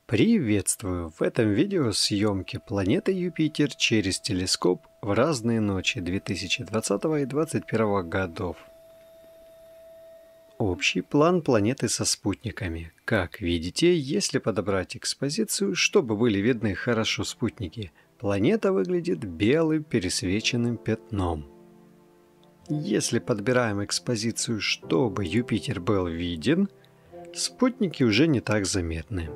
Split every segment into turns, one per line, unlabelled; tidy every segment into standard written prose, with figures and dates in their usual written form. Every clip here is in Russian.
Приветствую! В этом видео съемки планеты Юпитер через телескоп в разные ночи 2020 и 2021 годов. Общий план планеты со спутниками. Как видите, если подобрать экспозицию, чтобы были видны хорошо спутники, планета выглядит белым пересвеченным пятном. Если подбираем экспозицию, чтобы Юпитер был виден, спутники уже не так заметны.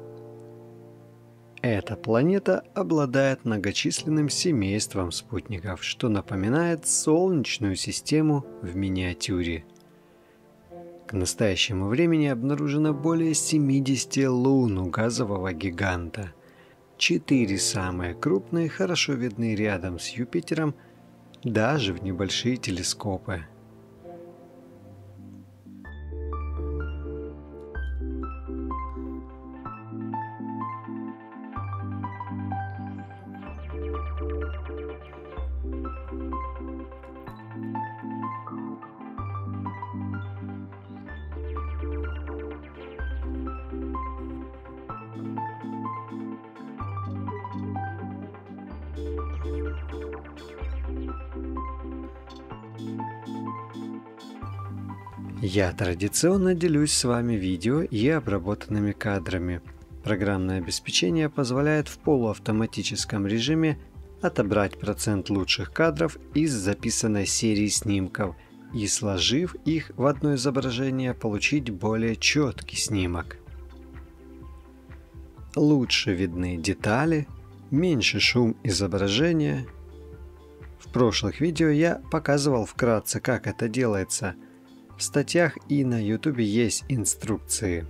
Эта планета обладает многочисленным семейством спутников, что напоминает Солнечную систему в миниатюре. К настоящему времени обнаружено более 70 лун у газового гиганта. 4 самые крупные хорошо видны рядом с Юпитером, даже в небольшие телескопы. Я традиционно делюсь с вами видео и обработанными кадрами. Программное обеспечение позволяет в полуавтоматическом режиме отобрать процент лучших кадров из записанной серии снимков и, сложив их в одно изображение, получить более четкий снимок. Лучше видны детали, меньше шум изображения. В прошлых видео я показывал вкратце, как это делается. В статьях и на YouTube есть инструкции.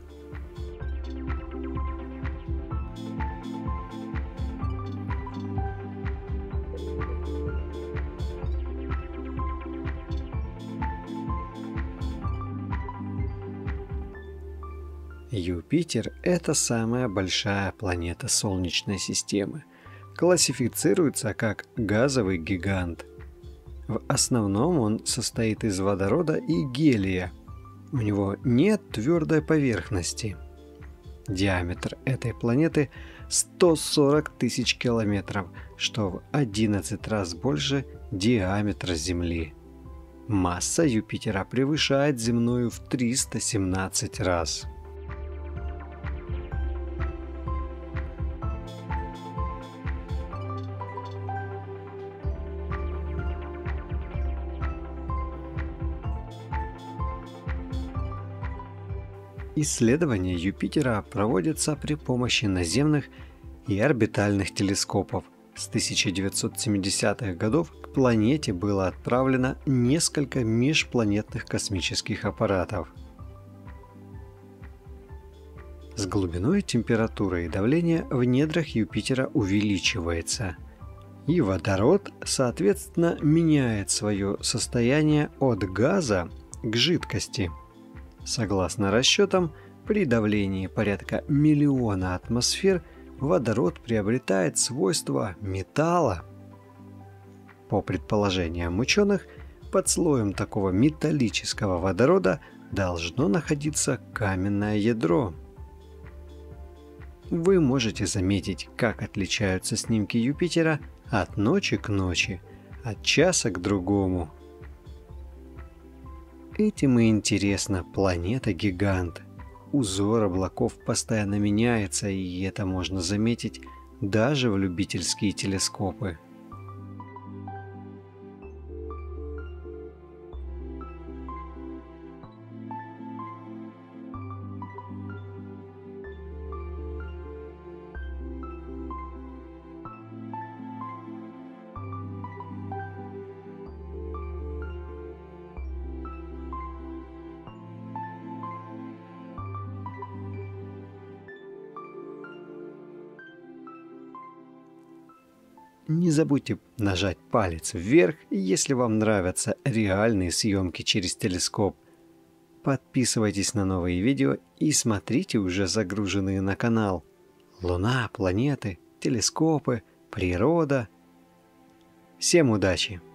Юпитер – это самая большая планета Солнечной системы. Классифицируется как газовый гигант. В основном он состоит из водорода и гелия. У него нет твердой поверхности. Диаметр этой планеты 140 тысяч километров, что в 11 раз больше диаметра Земли. Масса Юпитера превышает земную в 317 раз. Исследования Юпитера проводятся при помощи наземных и орбитальных телескопов. С 1970-х годов к планете было отправлено несколько межпланетных космических аппаратов. С глубиной температура и давление в недрах Юпитера увеличивается, и водород, соответственно, меняет свое состояние от газа к жидкости. Согласно расчетам, при давлении порядка миллиона атмосфер водород приобретает свойства металла. По предположениям ученых, под слоем такого металлического водорода должно находиться каменное ядро. Вы можете заметить, как отличаются снимки Юпитера от ночи к ночи, от часа к другому. Этим и интересна планета-гигант. Узор облаков постоянно меняется, и это можно заметить даже в любительские телескопы. Не забудьте нажать палец вверх, если вам нравятся реальные съемки через телескоп. Подписывайтесь на новые видео и смотрите уже загруженные на канал. Луна, планеты, телескопы, природа. Всем удачи!